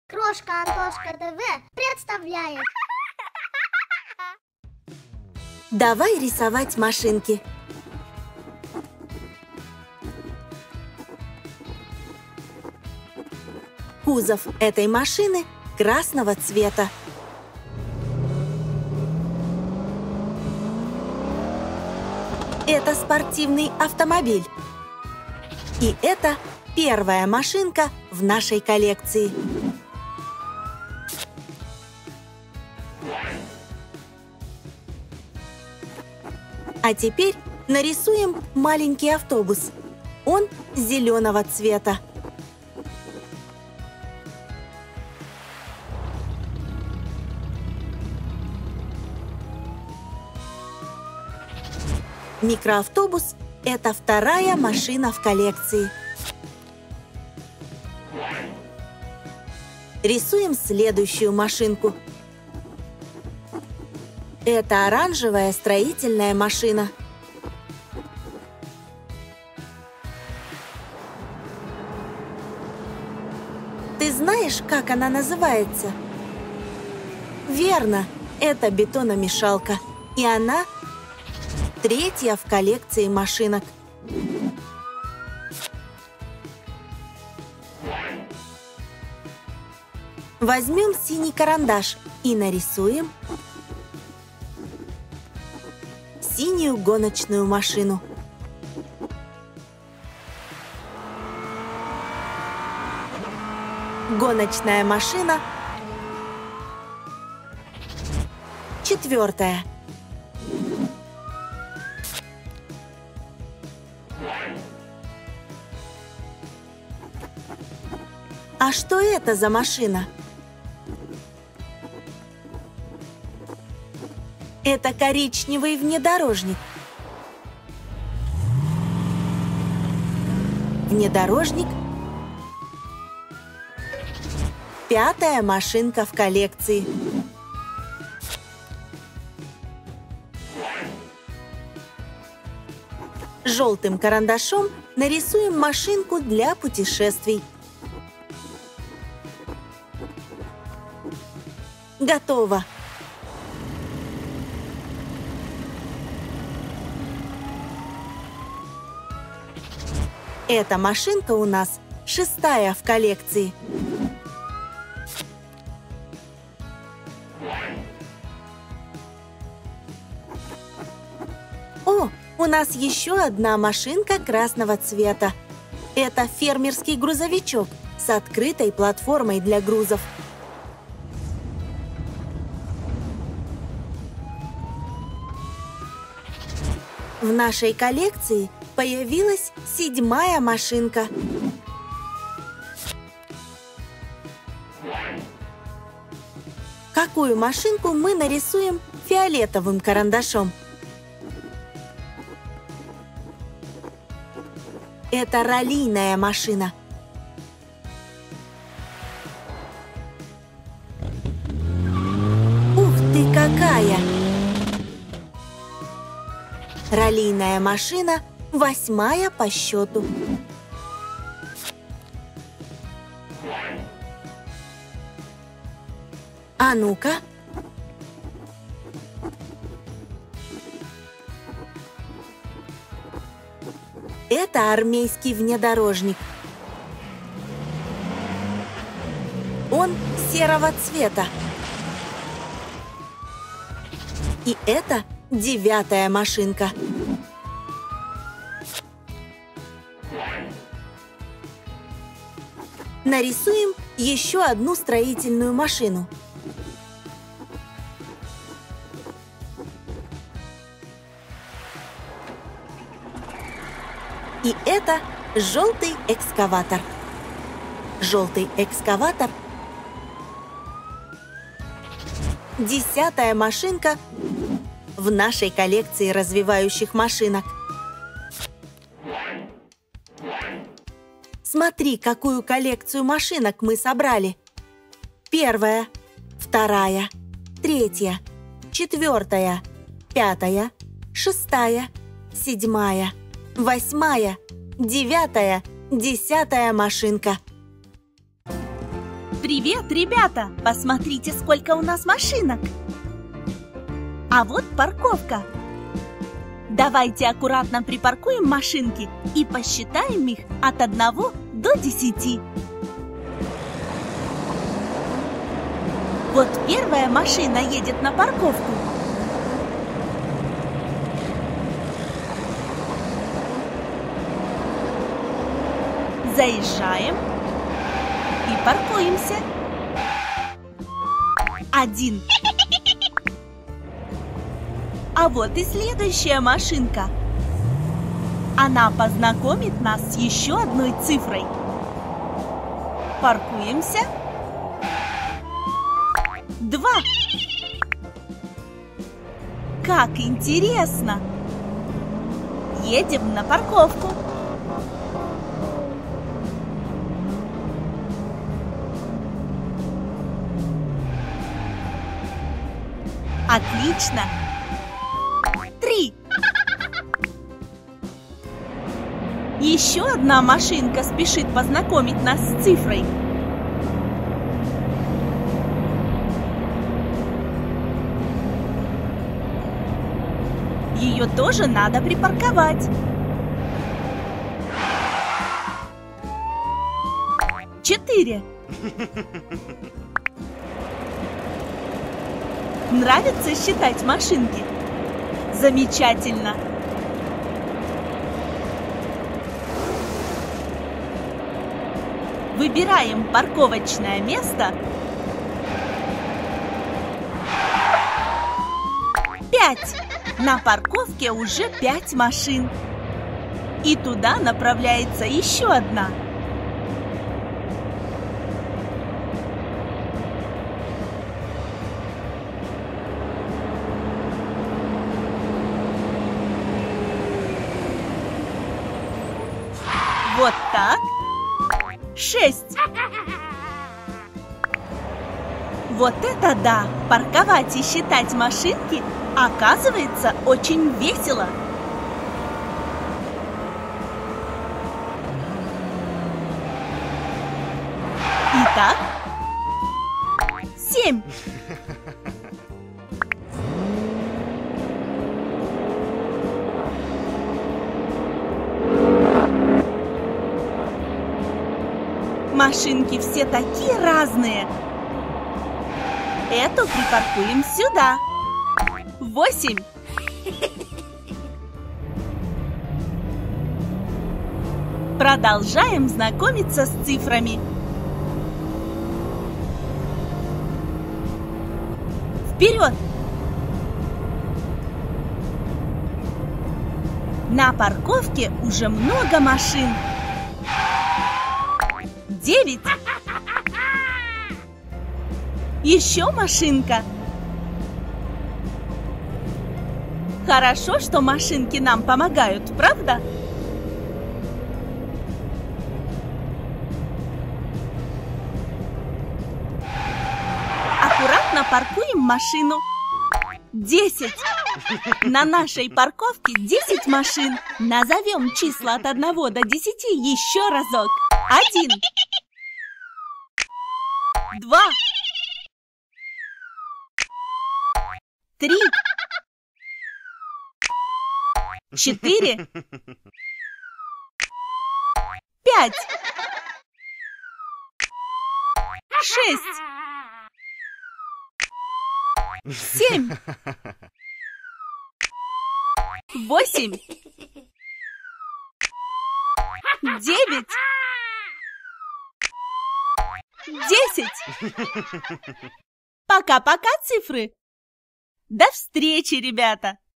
Крошка Антошка ТВ представляет. Давай рисовать машинки. Кузов этой машины красного цвета. Это спортивный автомобиль. И это первая машинка в нашей коллекции. А теперь нарисуем маленький автобус. Он зеленого цвета. Микроавтобус – это вторая машина в коллекции. Рисуем следующую машинку. Это оранжевая строительная машина. Ты знаешь, как она называется? Верно, это бетономешалка. И она третья в коллекции машинок. Возьмем синий карандаш и нарисуем синюю гоночную машину. Гоночная машина четвертая. А что это за машина? Это коричневый внедорожник. Внедорожник – пятая машинка в коллекции. Желтым карандашом нарисуем машинку для путешествий. Готово! Эта машинка у нас шестая в коллекции. О, у нас еще одна машинка красного цвета. Это фермерский грузовичок с открытой платформой для грузов. В нашей коллекции появилась седьмая машинка. Какую машинку мы нарисуем фиолетовым карандашом? Это раллийная машина. Ух ты, какая! Раллийная машина восьмая по счету. А ну-ка. Это армейский внедорожник. Он серого цвета. И это девятая машинка. Нарисуем еще одну строительную машину. И это желтый экскаватор. Желтый экскаватор – десятая машинка в нашей коллекции развивающих машинок. Смотри, какую коллекцию машинок мы собрали. Первая, вторая, третья, четвертая, пятая, шестая, седьмая, восьмая, девятая, десятая машинка. Привет, ребята! Посмотрите, сколько у нас машинок! А вот парковка. Давайте аккуратно припаркуем машинки и посчитаем их от 1 до 10. Вот первая машина едет на парковку. Заезжаем и паркуемся. 1. А вот и следующая машинка. Она познакомит нас с еще одной цифрой. Паркуемся. 2. Как интересно! Едем на парковку. Отлично! 3. Еще одна машинка спешит познакомить нас с цифрой. Ее тоже надо припарковать. 4. Нравится считать машинки? Замечательно! Выбираем парковочное место. 5. На парковке уже 5 машин. И туда направляется еще одна. Вот так. 6. Вот это да! Парковать и считать машинки оказывается очень весело. Итак, 7. Машинки все такие разные. Эту припаркуем сюда. 8. Продолжаем знакомиться с цифрами. Вперед! На парковке уже много машин. 9. Еще машинка. Хорошо, что машинки нам помогают, правда? Аккуратно паркуем машину. 10. На нашей парковке 10 машин. Назовем числа от 1 до 10 еще разок. 1. 2. 3. 4. 5. 6. 7. 8. 9. 10. Пока-пока, цифры! До встречи, ребята!